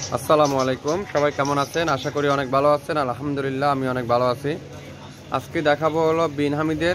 আসসালামু আলাইকুম, সবাই কেমন আছেন? আশা করি অনেক ভালো আছেন। আলহামদুলিল্লাহ আমি অনেক ভালো আছি। আজকে দেখাবো হলো বিন হামিদের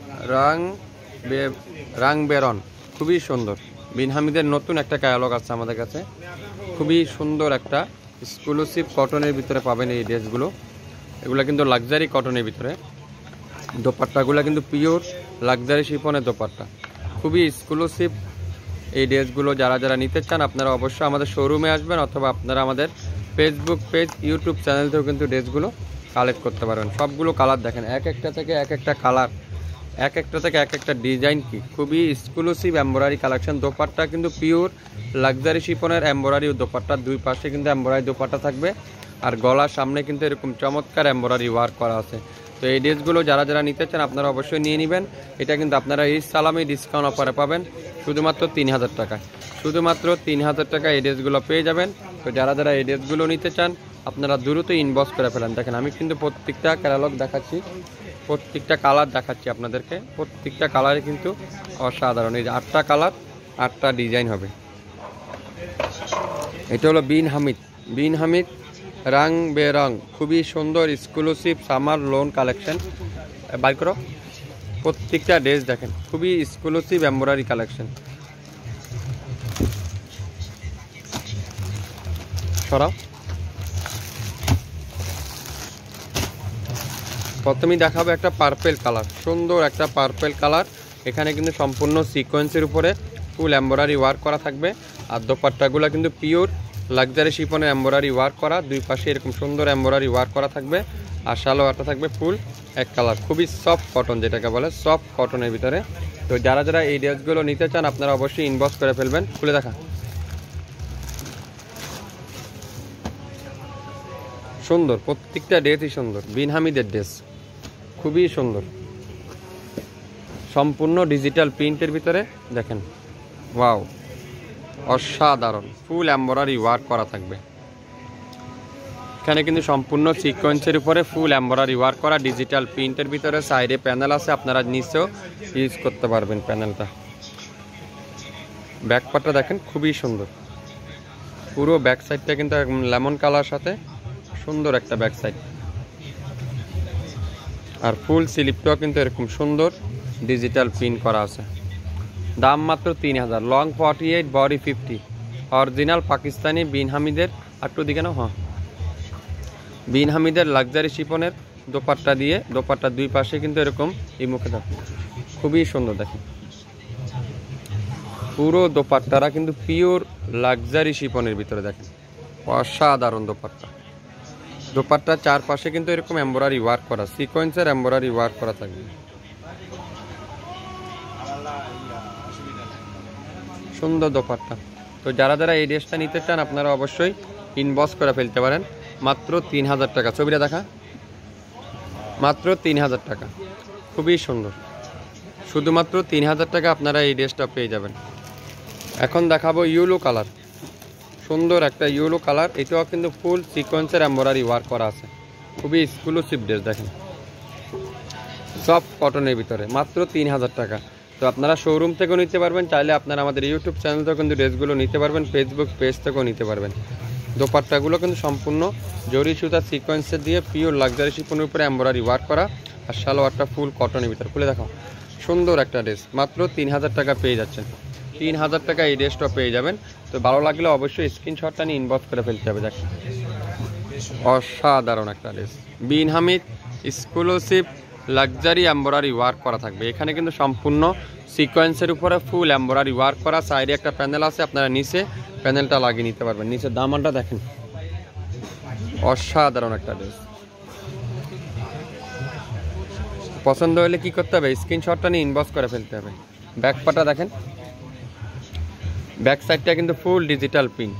রাং বেরন, খুবই সুন্দর। বিন হামিদের নতুন একটা ক্যাটালগ আছে আমাদের কাছে, খুবই সুন্দর একটা এক্সক্লুসিভ কটনের ভিতরে পাবেন এই ড্রেসগুলো। এগুলো কিন্তু লাক্সারি কটনের ভিতরে, দোপাট্টাগুলো কিন্তু পিওর লাক্সারি শিফনের দোপাট্টা, খুবই এক্সক্লুসিভ এই ড্রেসগুলো। যারা যারা নিতে চান আপনারা অবশ্যই আমাদের শোরুমে আসবেন, অথবা আপনারা আমাদের ফেসবুক পেজ, ইউটিউব চ্যানেল থেকেও কিন্তু ড্রেসগুলো কালেক্ট করতে পারবেন। সবগুলো কালার দেখেন, এক একটা থেকে এক একটা কালার, এক একটা থেকে এক একটা ডিজাইন, কি খুবই এক্সক্লুসিভ এমব্রয়ডারি কালেকশন। দোপাট্টা কিন্তু পিওর লাক্সারি শিফনের এমব্রয়ডারি দোপাট্টা, দুই পাশে কিন্তু এমব্রয়ডারি দোপাট্টা থাকবে, আর গলার সামনে কিন্তু এরকম চমৎকার এমব্রয়ডারি ওয়ার্ক করা আছে। তো এই ড্রেসগুলো যারা যারা নিতে চান আপনারা অবশ্যই নিয়ে নেবেন। এটা কিন্তু আপনারা এই সালামি ডিসকাউন্ট অফারে পাবেন শুধুমাত্র 3000 টাকায়, শুধুমাত্র 3000 টাকা এই ড্রেসগুলো পেয়ে যাবেন। তো যারা যারা এই ড্রেসগুলো নিতে চান আপনারা দ্রুত ইনবক্স করে ফেলেন। দেখেন আমি কিন্তু প্রত্যেকটা ক্যাটালগ দেখাচ্ছি, প্রত্যেকটা কালার দেখাচ্ছি আপনাদেরকে, প্রত্যেকটা কালারে কিন্তু অসাধারণ। এই যে 8টা কালার, 8টা ডিজাইন হবে। এটা হলো বিন হামিদ রাং বেরং, খুবই সুন্দর exclusive summer lawn collection. Buy করো, প্রত্যেকটা ড্রেস দেখেন খুবই এক্সক্লুসিভ এমব্রয়ডারি কালেকশন। সরাও, প্রথমেই দেখাবো একটা পার্পেল কালার, সুন্দর একটা পার্পেল কালার। এখানে কিন্তু সম্পূর্ণ সিকোয়েন্সের উপরে ফুল এমব্রয়ডারি ওয়ার্ক করা থাকবে, আর দোপাট্টাগুলো কিন্তু পিওর লাক্সারি শিফনের এমব্রয়ডারি ওয়ার্ক করা, দুই পাশে এরকম সুন্দর এমব্রয়ডারি ওয়ার্ক করা থাকবে, আর সালোয়ারটা থাকবে ফুল এক কালার, খুবই সফট কটন, যেটাকে বলে সফট কটনের ভিতরে। তো যারা যারা এই ড্রেসগুলো নিতে চান আপনারা অবশ্যই ইনবক্স করে ফেলবেন। খুলে দেখা, সুন্দর, প্রত্যেকটা ড্রেসই সুন্দর। বিন হামিদের ড্রেস খুবই সুন্দর, সম্পূর্ণ ডিজিটাল প্রিন্টের ভিতরে দেখেন, ওয়াও অসাধারণ, ফুল এমব্রয়ডারি ওয়ার্ক করা থাকবে। এখানে কিন্তু সম্পূর্ণ সিকোয়েন্সের উপরে ফুল এমব্রয়ডারি ওয়ার্ক করা, ডিজিটাল প্রিন্টের ভিতরে। সাইডে প্যানেল আছে, আপনারা নিচেও ইউজ করতে পারবেন প্যানেলটা। ব্যাক পার্টটা দেখেন খুবই সুন্দর, পুরো ব্যাক সাইডটা কিন্তু লেমন কালার সাথে সুন্দর একটা ব্যাক সাইড, আর ফুল স্লিপটাও কিন্তু এরকম সুন্দর ডিজিটাল প্রিন্ট করা আছে। দাম মাত্র 3000, long 48, body 50, original Pakistani Bin হামিদের। একটু দিকে না, হ্যাঁ, বিন হামিদের লাক্সারি শিফনের দোপাট্টা দিয়ে, দোপাট্টার দুই পাশে কিন্তু এরকম এই মুখে থাকে, খুবই সুন্দর দেখেন। পুরো দোপাট্টারা কিন্তু পিওর লাক্সারি শিফনের ভিতরে দেখেন, অসাধারণ দোপাট্টা। দোপাট্টার চারপাশে কিন্তু এরকম এমব্রয়ডারি ওয়ার্ক করা, সিকোয়েন্সের এমব্রয়ডারি ওয়ার্ক করা থাকবে, সুন্দর দোপাট্টা। তো যারা যারা এই ড্রেসটা নিতে চান আপনারা অবশ্যই ইনবক্স করে ফেলতে পারেন। মাত্র 3000 টাকা, ছবিটা দেখা, মাত্র 3000 টাকা, খুবই সুন্দর। শুধুমাত্র 3000 টাকা আপনারা এই ড্রেসটা পেয়ে যাবেন। এখন দেখাবো ইয়েলো কালার, সুন্দর একটা ইয়েলো কালার। এটাও কিন্তু ফুল সিকোয়েন্সের এমব্রয়ডারি ওয়ার্ক করা আছে, খুবই এক্সক্লুসিভ ড্রেস দেখেন, সফট কটনের ভিতরে, মাত্র 3000 টাকা। তো আপনারা শোরুম থেকেও নিতে পারবেন, চাইলে আপনারা আমাদের ইউটিউব চ্যানেল থেকেও কিন্তু ড্রেসগুলো নিতে পারবেন, ফেসবুক পেজ থেকেও নিতে পারবেন। দোপাট্টাগুলো কিন্তু সম্পূর্ণ জরি সুতা সিকোয়েন্সের দিয়ে পিওর লাক্সারি শিফনের উপরে এমব্রয়ডারি ওয়ার্ক করা, আর সালোয়ারটা ফুল কটনের ভিতরে। খুলে দেখাও, সুন্দর একটা ড্রেস, মাত্র 3000 টাকা পেয়ে যাচ্ছেন। 3000 টাকা এই ড্রেসটা পেয়ে যাবেন। তো ভালো লাগলে অবশ্যই স্ক্রিনশটটা নিয়ে ইনবক্স করে ফেলতে হবে। দেখেন অসাধারণ একটা dress, Bin Hamid exclusive luxury embroidery work করা থাকবে। এখানে কিন্তু সম্পূর্ণ সিকোয়েন্সের উপরে ফুল এমব্রয়ডারি ওয়ার্ক করা, সাইডে একটা প্যানেল আছে, আপনারা নিচে প্যানেলটা লাগিয়ে নিতে পারবেন। নিচে দামানটা দেখেন, অসাধারণ একটা ড্রেস। পছন্দ হলে কি করতে হবে, স্ক্রিনশটটা নিয়ে ইনবক্স করে ফেলতে হবে। ব্যাক পাটা দেখেন, ব্যাক সাইডটা কিন্তু ফুল ডিজিটাল প্রিন্ট,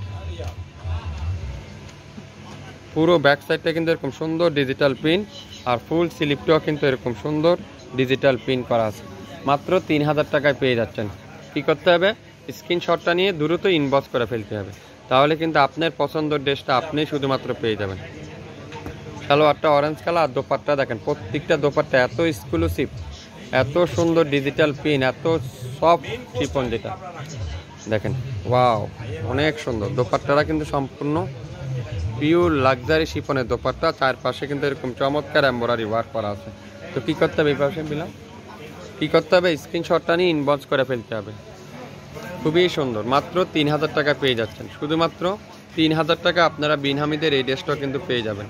পুরো ব্যাক সাইডটা কিন্তু এরকম সুন্দর ডিজিটাল প্রিন্ট, আর ফুল স্লিপটাও কিন্তু এরকম সুন্দর ডিজিটাল প্রিন্ট করা আছে। মাত্র 3000 টাকায় পেয়ে যাচ্ছেন। কি করতে হবে, স্ক্রিনশটটা নিয়ে দ্রুত ইনবক্স করে ফেলতে হবে, তাহলে কিন্তু আপনার পছন্দের ড্রেসটা আপনি শুধুমাত্র পেয়ে যাবেন। সালোয়ারটা অরেঞ্জ কালার, আর দোপাট্টা দেখেন, প্রত্যেকটা দোপাট্টা এত এক্সক্লুসিভ, এত সুন্দর ডিজিটাল প্রিন্ট, এত সফট শিফন, যেটা দেখেন ওয়াও অনেক সুন্দর। দোপাট্টাটা কিন্তু সম্পূর্ণ পিওর লাক্সারি শিপনের দোপাট্টা, চারপাশে কিন্তু এরকম চমৎকার এমব্রয়ডারি ওয়ার্ক করা আছে। তো কী করতে হবে এই পাশে বিলা, কী করতে হবে, স্ক্রিনশটটা নিয়ে ইনবক্স করে ফেলতে হবে। খুবই সুন্দর, মাত্র 3000 টাকা পেয়ে যাচ্ছেন। শুধুমাত্র 3000 টাকা আপনারা বিন হামিদের এই ড্রেসটাও কিন্তু পেয়ে যাবেন।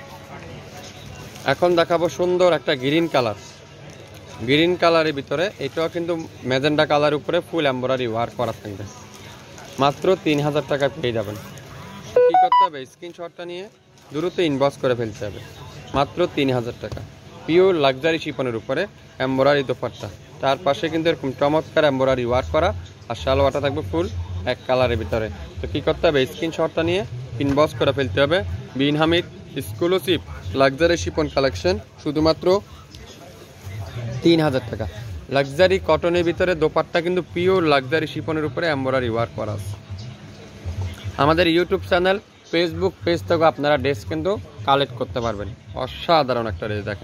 এখন দেখাবো সুন্দর একটা গ্রিন কালার, গ্রিন কালারের ভিতরে এটাও কিন্তু ম্যাজেন্ডা কালার উপরে ফুল এমব্রয়ডারি ওয়ার্ক করা থাকবে। মাত্র 3000 টাকা পেয়ে যাবেন। কী করতে হবে, স্ক্রিনশটটা নিয়ে দ্রুত ইনবক্স করে ফেলতে হবে। মাত্র 3000 টাকা পিওর লাক্সারি শিপনের উপরে এমব্রয়ডারি দোপাট্টা, তার পাশে কিন্তু এরকম চমৎকার এমব্রয়ডারি ওয়ার্ক করা, আর সালোয়ারটা থাকবে ফুল এক কালারের ভিতরে। তো কী করতে হবে, স্ক্রিনশটটা নিয়ে ইনবক্স করে ফেলতে হবে। Bin Hamid exclusive luxury chiffon collection, শুধুমাত্র 3000 টাকা। লাক্সারি কটনের ভিতরে দোপাট্টা কিন্তু পিওর লাক্সারি শিপনের উপরে এমব্রয়ডারি ওয়ার্ক করা আছে। আমাদের ইউটিউব চ্যানেল, ফেসবুক পেজ থেকে আপনারা ড্রেস কিন্তু কালেক্ট করতে পারবেন। অসাধারণ একটা ড্রেস দেখেন,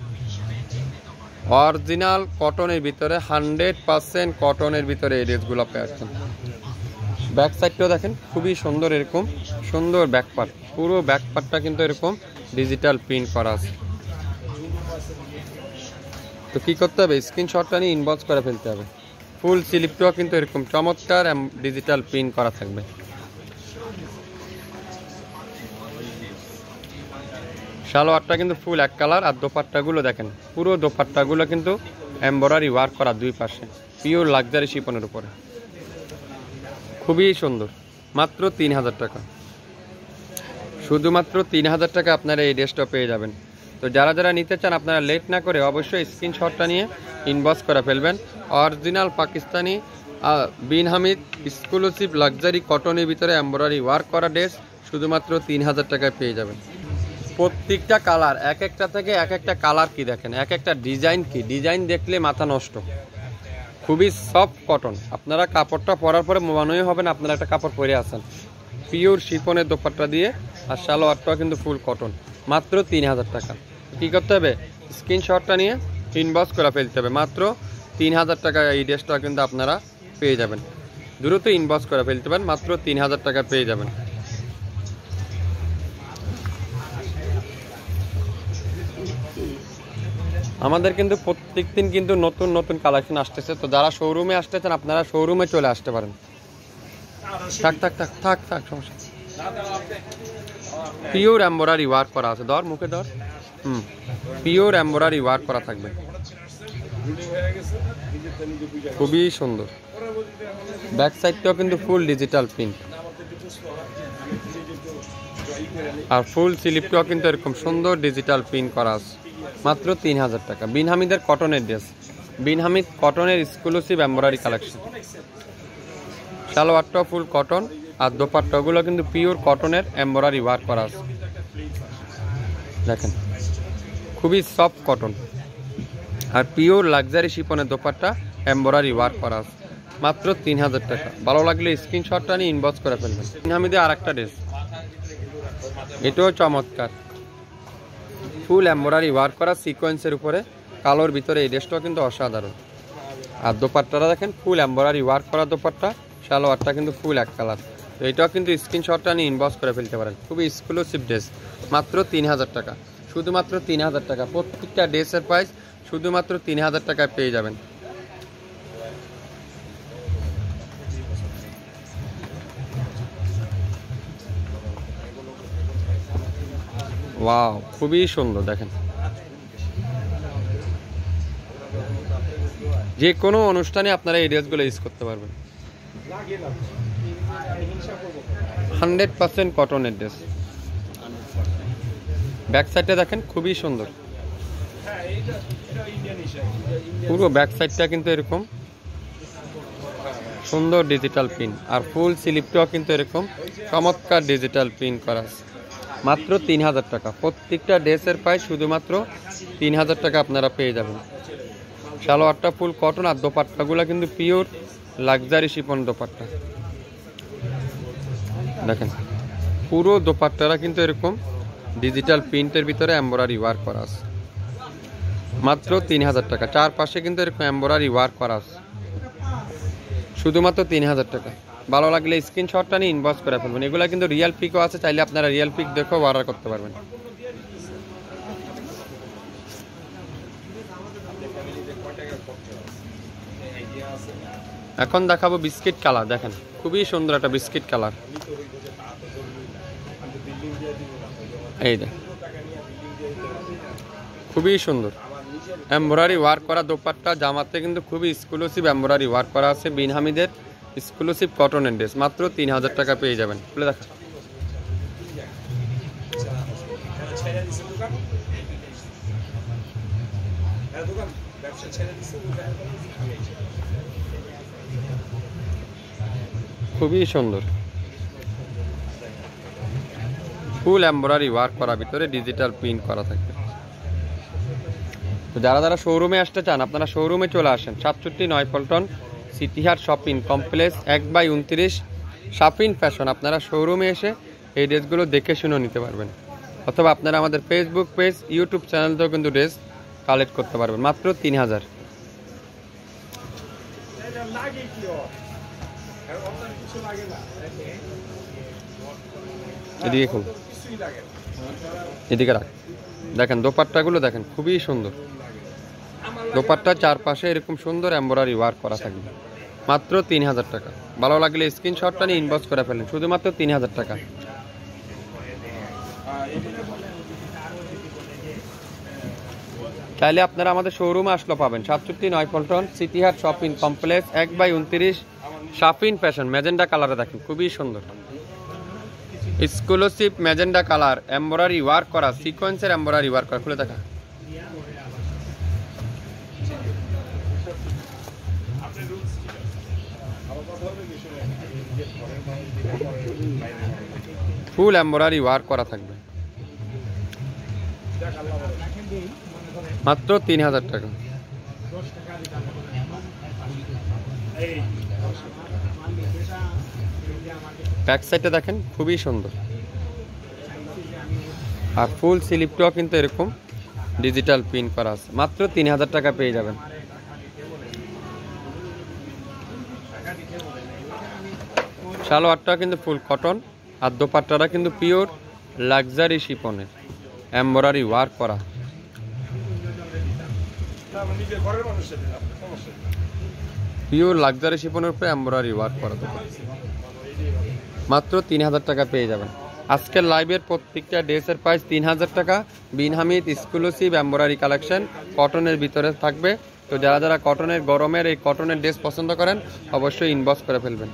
অরিজিনাল কটনের ভিতরে 100% কটনের ভিতরে এই ড্রেসগুলো পাচ্ছেন। ব্যাক সাইডটাও দেখেন খুবই সুন্দর, এরকম সুন্দর ব্যাক পার্ট, পুরো ব্যাক পার্টটা কিন্তু এরকম ডিজিটাল প্রিন্ট করা আছে। তো কী করতে হবে, স্ক্রিনশটটা নিয়ে ইনবক্স করে ফেলতে হবে। ফুল স্লিপটাও কিন্তু এরকম চমৎকার ডিজিটাল প্রিন্ট করা থাকবে। সালোয়ারটা কিন্তু ফুল এক কালার, আর দোপাট্টাগুলো দেখেন পুরো দোপাট্টাগুলো কিন্তু এমব্রয়ডারি ওয়ার্ক করা দুই পাশে, পিওর লাক্সারি শিপনের উপরে, খুবই সুন্দর। মাত্র 3000 টাকা, শুধুমাত্র 3000 টাকা আপনারা এই ড্রেসটা পেয়ে যাবেন। তো যারা যারা নিতে চান আপনারা লেট না করে অবশ্যই স্ক্রিনশটটা নিয়ে ইনবক্স করে ফেলবেন। Original Pakistani Bin Hamid exclusive luxury কটনের ভিতরে এমব্রয়ডারি ওয়ার্ক করা ড্রেস শুধুমাত্র 3000 টাকায় পেয়ে যাবেন। প্রত্যেকটা কালার এক একটা থেকে এক একটা কালার কি দেখেন, এক একটা ডিজাইন কি, ডিজাইন দেখলে মাথা নষ্ট। খুবই সফট কটন, আপনারা কাপড়টা পরার পরে মনেই হবে না আপনারা একটা কাপড় পরে আছেন। পিওর শিফনের দোপাট্টা দিয়ে, আর সালোয়ারটাও কিন্তু ফুল কটন। মাত্র 3000 টাকা। কী করতে হবে, স্ক্রিনশটটা নিয়ে ইনবক্স করে ফেলতে হবে। মাত্র 3000 টাকা এই ড্রেসটা কিন্তু আপনারা পেয়ে যাবেন। দ্রুত ইনবক্স করে ফেলতে পারেন, মাত্র 3000 টাকা পেয়ে যাবেন। আমাদের কিন্তু প্রত্যেক দিন কিন্তু নতুন নতুন কালেকশন আসতেছে। তো যারা শোরুমে আসতেছেন আপনারা শোরুমে চলে আসতে পারেন। থাক থাক থাক থাক থাক সমস্যা। পিওর এমব্রয়ডারি ওয়ার্ক করা আছে, ধর মুখে ধর। পিওর এমব্রয়ডারি ওয়ার্ক করা থাকবে, খুবই সুন্দর। ব্যাক সাইডটাও কিন্তু ফুল ডিজিটাল প্রিন্ট, আর ফুল স্লিপটাও কিন্তু এরকম সুন্দর ডিজিটাল প্রিন্ট করা আছে। মাত্র 3000 টাকা। বিন হামিদের কটনের ড্রেস, বিন হামিদ কটনের এক্সক্লুসিভ এমব্রয়ডারি কালেকশন। সালোয়ারটাও ফুল কটন, আর দোপাট্টাগুলো কিন্তু পিওর কটনের এমব্রয়ডারি ওয়ার্ক করা আছে। দেখেন খুবই সফট কটন, আর পিওর লাক্সারি শিপনের দোপাট্টা এমব্রয়ডারি ওয়ার্ক করা আছে। মাত্র 3000 টাকা। ভালো লাগলে স্ক্রিনশটটা নিয়ে ইনবক্স করে ফেলবেন। বিন হামিদের আর একটা ড্রেস, এটাও চমৎকার, ফুল এমব্রয়ডারি ওয়ার্ক করা সিকোয়েন্সের উপরে কালোর ভিতরে এই ড্রেসটাও কিন্তু অসাধারণ। আর দোপাট্টাটা দেখেন ফুল এমব্রয়ডারি ওয়ার্ক করা দোপাট্টা, সালোয়ারটা কিন্তু ফুল এক কালার। তো এটাও কিন্তু স্ক্রিনশটটা নিয়ে ইনবক্স করে ফেলতে পারেন। খুবই এক্সক্লুসিভ ড্রেস, মাত্র 3000 টাকা। শুধুমাত্র 3000 টাকা। প্রত্যেকটা ড্রেসের প্রাইস শুধুমাত্র 3000 টাকায় পেয়ে যাবেন। ওয়াও, খুবই সুন্দর। দেখেন যে কোনো অনুষ্ঠানে আপনারা এই ড্রেসগুলো ইউজ করতে পারবেন। 100% কটনের ড্রেস। ব্যাক সাইডটা দেখেন খুবই সুন্দর, পুরো ব্যাক সাইডটা কিন্তু এরকম সুন্দর ডিজিটাল প্রিন্ট, আর ফুল স্লিপটাও কিন্তু এরকম চমৎকার ডিজিটাল প্রিন্ট করা আছে। মাত্র 3000 টাকা। প্রত্যেকটা ড্রেসের প্রাইস শুধুমাত্র 3000 টাকা আপনারা পেয়ে যাবেন। সালোয়ারটা ফুল কটন, আর দোপাট্টাগুলো কিন্তু পিওর লাক্সারি শিফন দোপাট্টা। দেখেন পুরো দোপাট্টারা কিন্তু এরকম ডিজিটাল প্রিন্টের ভিতরে এমব্রয়ডারি ওয়ার্ক করা আছে। মাত্র 3000 টাকা। চারপাশে কিন্তু এরকম এমব্রয়ডারি ওয়ার্ক করা আছে, শুধুমাত্র 3000 টাকা। ভালো লাগলে স্ক্রিনশটটা নিয়ে ইনবক্স করে ফেলবেন। এগুলো কিন্তু রিয়েল পিকও আছে, চাইলে আপনারা রিয়েল পিক দেখেও অর্ডার করতে পারবেন। এখন দেখাবো বিস্কিট কালার, দেখেন খুবই সুন্দর একটা বিস্কিট কালার। এই দেখ খুবই সুন্দর এমব্রয়ডারি ওয়ার্ক করা দোপাট্টা, জামাতে কিন্তু খুবই এক্সক্লুসিভ এমব্রয়ডারি ওয়ার্ক করা আছে। বিন হামিদের এক্সক্লুসিভ কটনের ড্রেস মাত্র 3000 টাকা পেয়ে যাবেন। খুলে দেখা খুবই সুন্দর ফুল এমব্রয়ডারি ওয়ার্ক করা, ভিতরে ডিজিটাল প্রিন্ট করা থাকবে। তো যারা যারা শোরুমে আসতে চান আপনারা শোরুমে চলে আসেন। 67 Paltan City Heart shopping complex 1/29 Shafin fashion. আপনারা শোরুমে এসে এই ড্রেসগুলো দেখে শুনে নিতে পারবেন, অথবা আপনারা আমাদের ফেসবুক পেজ ইউটিউব চ্যানেলতেও কিন্তু ড্রেস কালেক্ট করতে পারবেন মাত্র 3000। এদিকে খুব এদিকে রাখ, দেখেন দোপাট্টাগুলো দেখেন খুবই সুন্দর। দোপাট্টার চারপাশে এরকম সুন্দর এমব্রয়ডারি ওয়ার্ক করা থাকবে মাত্র 3000 টাকা। ভালো লাগলে স্ক্রিনশটটা নিয়ে ইনবক্স করে ফেলেন, শুধুমাত্র 3000 টাকা। চাইলে আপনারা আমাদের শোরুমে আসলে পাবেন। 67 Paltan City Heart shopping complex 1/29 Shafin fashion. Magenta কালারে দেখেন খুবই সুন্দর exclusive magenta colour, embroidery work করা, সিকোয়েন্সের এমব্রয়ডারি ওয়ার্ক করা। খুলে দেখা ফুল এমব্রয়ডারি ওয়ার্ক করা থাকবে মাত্র 3000 টাকা। ব্যাক সাইডে দেখেন খুবই সুন্দর, আর ফুল স্লিপটাও কিন্তু এরকম ডিজিটাল প্রিন্ট করা আছে মাত্র 3000 টাকা পেয়ে যাবেন। সালোয়ারটা কিন্তু ফুল কটন, আর দোপাট্টাটা কিন্তু পিওর লাক্সারি শিপনের এমব্রয়ডারি ওয়ার্ক করা। পিওর লাক্সারি শিপনের উপরে এমব্রয়ডারি ওয়ার্ক করা মাত্র 3000 টাকা পেয়ে যাবেন। আজকের লাইভের প্রত্যেকটা ড্রেসের প্রাইস 3000 টাকা। Bin Hamid exclusive embroidery collection কটনের ভিতরে থাকবে। তো যারা যারা কটনের গরমের এই কটনের ড্রেস পছন্দ করেন অবশ্যই ইনবক্স করে ফেলবেন।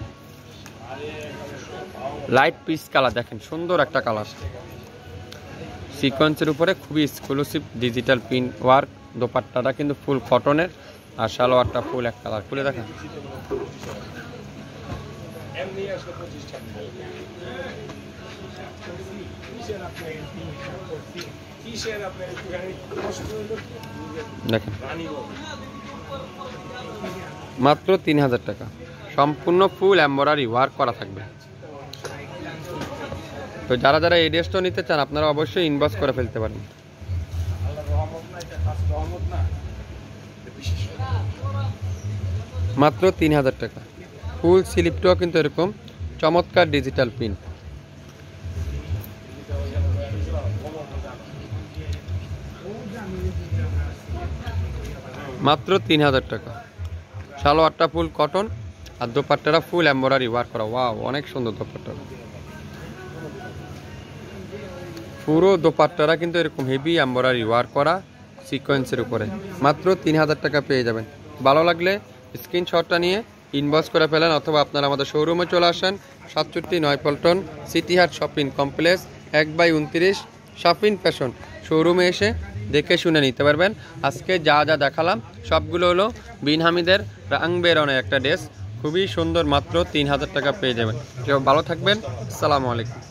লাইট পিচ কালার দেখেন সুন্দর একটা কালার, সিকোয়েন্সের উপরে খুবই এক্সক্লুসিভ ডিজিটাল প্রিন্ট ওয়ার্ক। দোপাট্টাটা কিন্তু ফুল কটনের, আর সালোয়ারটা ফুল এক কালার। খুলে দেখেন দেখেন মাত্র 3000 টাকা, সম্পূর্ণ ফুল এমব্রয়ডারি ওয়ার্ক করা থাকবে। তো যারা যারা এই ড্রেসটা নিতে চান আপনারা অবশ্যই ইনবক্স করে ফেলতে পারেন। মাত্র 3000 টাকা। ফুল স্লিপটাও কিন্তু এরকম চমৎকার ডিজিটাল প্রিন্ট। মাত্র 3000 টাকা। সালোয়ারটা ফুল কটন, আর দোপাট্টাটা ফুল এমব্রয়ডারি ওয়ার্ক করা। ওয়াও, অনেক সুন্দর দোপাট্টা। পুরো দোপাট্টারা কিন্তু এরকম হেভি এমব্রয়ডারি ওয়ার্ক করা সিকোয়েন্সের উপরে। মাত্র 3000 টাকা পেয়ে যাবেন। ভালো লাগলে স্ক্রিনশটটা নিয়ে ইনবক্স করে ফেলেন, অথবা আপনারা আমাদের শোরুমে চলে আসেন। 67 Paltan City Heart shopping complex 1/29 Shafin fashion. শোরুমে এসে দেখে শুনে নিতে পারবেন। আজকে যা যা দেখালাম সবগুলো হলো বিন হামিদের রং বেরঙের একটা ড্রেস, খুবই সুন্দর। মাত্র 3000 টাকা পেয়ে যাবেন। কেউ ভালো থাকবেন। আসসালামু আলাইকুম।